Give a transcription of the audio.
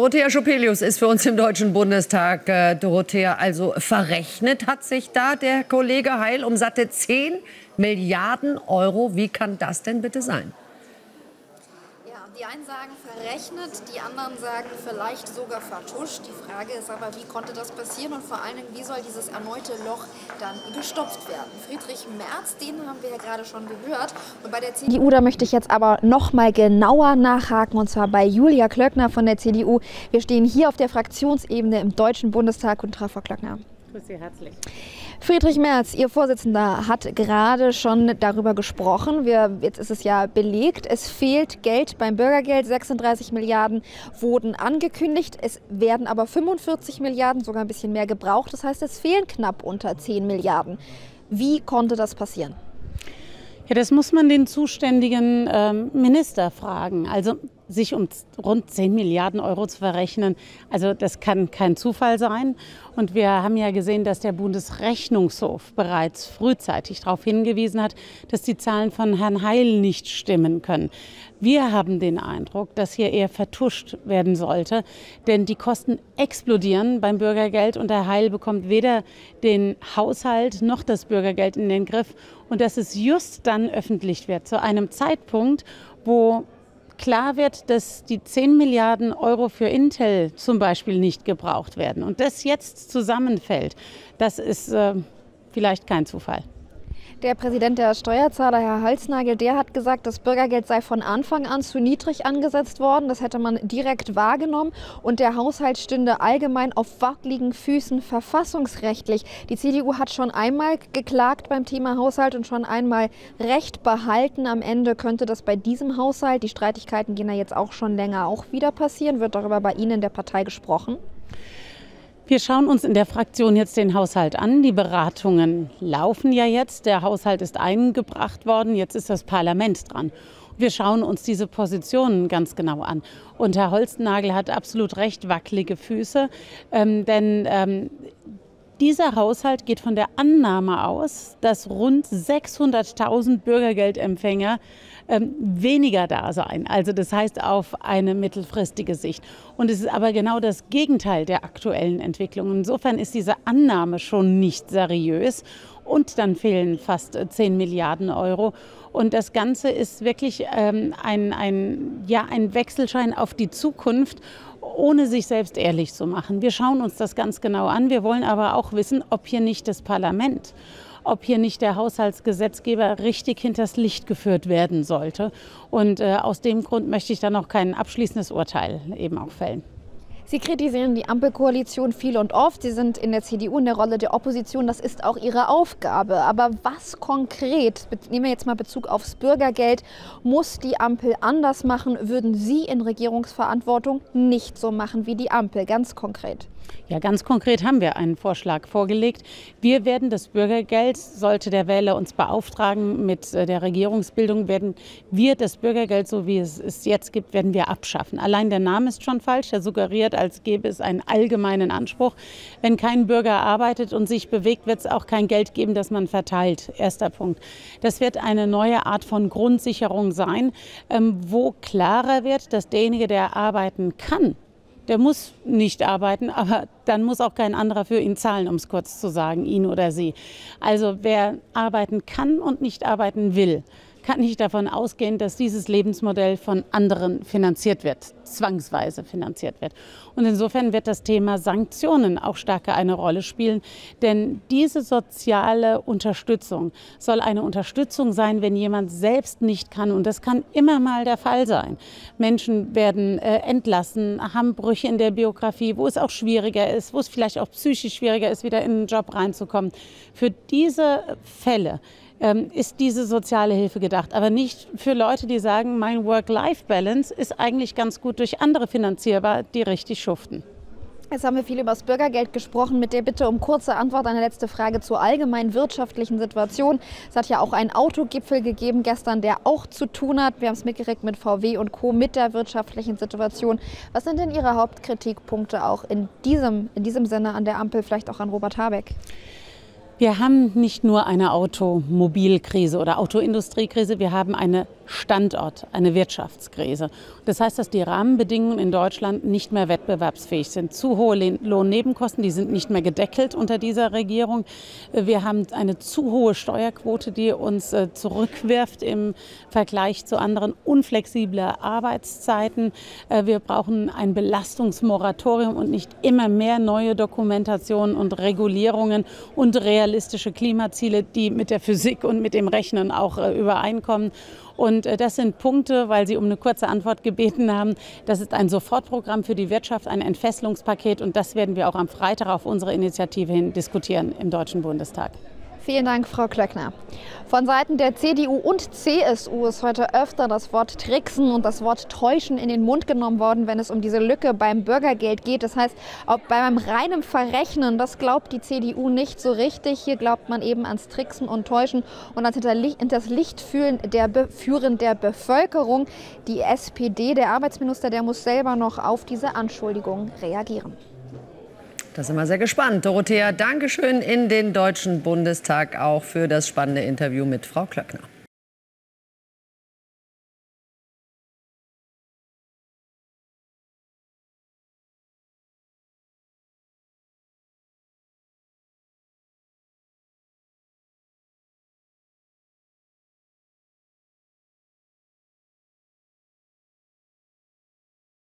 Dorothea Schopelius ist für uns im Deutschen Bundestag. Dorothea, also verrechnet hat sich da der Kollege Heil um satte 10 Milliarden Euro. Wie kann das denn bitte sein? Die einen sagen verrechnet, die anderen sagen vielleicht sogar vertuscht. Die Frage ist aber, wie konnte das passieren und vor allen Dingen, wie soll dieses erneute Loch dann gestopft werden? Friedrich Merz, den haben wir ja gerade schon gehört. Und bei der CDU, da möchte ich jetzt aber noch mal genauer nachhaken, und zwar bei Julia Klöckner von der CDU. Wir stehen hier auf der Fraktionsebene im Deutschen Bundestag. Guten Tag, Frau Klöckner. Grüß Sie herzlich. Friedrich Merz, Ihr Vorsitzender, hat gerade schon darüber gesprochen. Jetzt ist es ja belegt, es fehlt Geld beim Bürgergeld. 36 Milliarden wurden angekündigt. Es werden aber 45 Milliarden, sogar ein bisschen mehr gebraucht. Das heißt, es fehlen knapp unter 10 Milliarden. Wie konnte das passieren? Ja, das muss man den zuständigen Minister fragen. Also sich um rund 10 Milliarden Euro zu verrechnen, also das kann kein Zufall sein. Und wir haben ja gesehen, dass der Bundesrechnungshof bereits frühzeitig darauf hingewiesen hat, dass die Zahlen von Herrn Heil nicht stimmen können. Wir haben den Eindruck, dass hier eher vertuscht werden sollte, denn die Kosten explodieren beim Bürgergeld und Herr Heil bekommt weder den Haushalt noch das Bürgergeld in den Griff. Und dass es just dann öffentlich wird, zu einem Zeitpunkt, wo klar wird, dass die 10 Milliarden Euro für Intel zum Beispiel nicht gebraucht werden. Und das jetzt zusammenfällt, das ist vielleicht kein Zufall. Der Präsident der Steuerzahler, Herr Halsnagel, der hat gesagt, das Bürgergeld sei von Anfang an zu niedrig angesetzt worden. Das hätte man direkt wahrgenommen. Und der Haushalt stünde allgemein auf wackeligen Füßen verfassungsrechtlich. Die CDU hat schon einmal geklagt beim Thema Haushalt und schon einmal Recht behalten. Am Ende könnte das bei diesem Haushalt, die Streitigkeiten gehen ja jetzt auch schon länger, auch wieder passieren. Wird darüber bei Ihnen in der Partei gesprochen? Wir schauen uns in der Fraktion jetzt den Haushalt an. Die Beratungen laufen ja jetzt. Der Haushalt ist eingebracht worden. Jetzt ist das Parlament dran. Wir schauen uns diese Positionen ganz genau an. Und Herr Holznagel hat absolut recht, wackelige Füße. Denn dieser Haushalt geht von der Annahme aus, dass rund 600.000 Bürgergeldempfänger weniger da sein. Also das heißt auf eine mittelfristige Sicht. Und es ist aber genau das Gegenteil der aktuellen Entwicklung. Insofern ist diese Annahme schon nicht seriös. Und dann fehlen fast 10 Milliarden Euro. Und das Ganze ist wirklich ein Wechselschein auf die Zukunft, ohne sich selbst ehrlich zu machen. Wir schauen uns das ganz genau an. Wir wollen aber auch wissen, ob hier nicht das Parlament, ob hier nicht der Haushaltsgesetzgeber richtig hinters Licht geführt werden sollte. Und aus dem Grund möchte ich dann noch kein abschließendes Urteil eben auch fällen. Sie kritisieren die Ampelkoalition viel und oft. Sie sind in der CDU in der Rolle der Opposition. Das ist auch Ihre Aufgabe. Aber was konkret, nehmen wir jetzt mal Bezug aufs Bürgergeld, muss die Ampel anders machen? Würden Sie in Regierungsverantwortung nicht so machen wie die Ampel? Ganz konkret. Ja, ganz konkret haben wir einen Vorschlag vorgelegt. Wir werden das Bürgergeld, sollte der Wähler uns beauftragen mit der Regierungsbildung, werden wir das Bürgergeld, so wie es jetzt gibt, werden wir abschaffen. Allein der Name ist schon falsch. Er suggeriert, als gäbe es einen allgemeinen Anspruch. Wenn kein Bürger arbeitet und sich bewegt, wird es auch kein Geld geben, das man verteilt. Erster Punkt. Das wird eine neue Art von Grundsicherung sein, wo klarer wird, dass derjenige, der arbeiten kann, der muss nicht arbeiten, aber dann muss auch kein anderer für ihn zahlen, um es kurz zu sagen, ihn oder sie. Also wer arbeiten kann und nicht arbeiten will, kann nicht davon ausgehen, dass dieses Lebensmodell von anderen finanziert wird, zwangsweise finanziert wird. Und insofern wird das Thema Sanktionen auch stärker eine Rolle spielen. Denn diese soziale Unterstützung soll eine Unterstützung sein, wenn jemand selbst nicht kann. Und das kann immer mal der Fall sein. Menschen werden entlassen, haben Brüche in der Biografie, wo es auch schwieriger ist, wo es vielleicht auch psychisch schwieriger ist, wieder in den Job reinzukommen. Für diese Fälle ist diese soziale Hilfe gedacht, aber nicht für Leute, die sagen, mein Work-Life-Balance ist eigentlich ganz gut durch andere finanzierbar, die richtig schuften. Jetzt haben wir viel über das Bürgergeld gesprochen. Mit der Bitte um kurze Antwort. Eine letzte Frage zur allgemeinen wirtschaftlichen Situation. Es hat ja auch einen Autogipfel gegeben gestern, der auch zu tun hat. Wir haben es mitgekriegt mit VW und Co. mit der wirtschaftlichen Situation. Was sind denn Ihre Hauptkritikpunkte auch in diesem Sinne an der Ampel, vielleicht auch an Robert Habeck? Wir haben nicht nur eine Automobilkrise oder Autoindustriekrise, wir haben eine Standort, eine Wirtschaftskrise. Das heißt, dass die Rahmenbedingungen in Deutschland nicht mehr wettbewerbsfähig sind. Zu hohe Lohnnebenkosten, die sind nicht mehr gedeckelt unter dieser Regierung. Wir haben eine zu hohe Steuerquote, die uns zurückwirft im Vergleich zu anderen, unflexible Arbeitszeiten. Wir brauchen ein Belastungsmoratorium und nicht immer mehr neue Dokumentationen und Regulierungen und realistische Klimaziele, die mit der Physik und mit dem Rechnen auch übereinkommen. Und das sind Punkte, weil Sie um eine kurze Antwort gebeten haben. Das ist ein Sofortprogramm für die Wirtschaft, ein Entfesselungspaket. Und das werden wir auch am Freitag auf unsere Initiative hin diskutieren im Deutschen Bundestag. Vielen Dank, Frau Klöckner. Von Seiten der CDU und CSU ist heute öfter das Wort Tricksen und das Wort Täuschen in den Mund genommen worden, wenn es um diese Lücke beim Bürgergeld geht. Das heißt, auch beim reinen Verrechnen, das glaubt die CDU nicht so richtig. Hier glaubt man eben ans Tricksen und Täuschen und ans das Lichtführen der Bevölkerung. Die SPD, der Arbeitsminister, der muss selber noch auf diese Anschuldigungen reagieren. Da sind wir sehr gespannt. Dorothea, Dankeschön in den Deutschen Bundestag auch für das spannende Interview mit Frau Klöckner.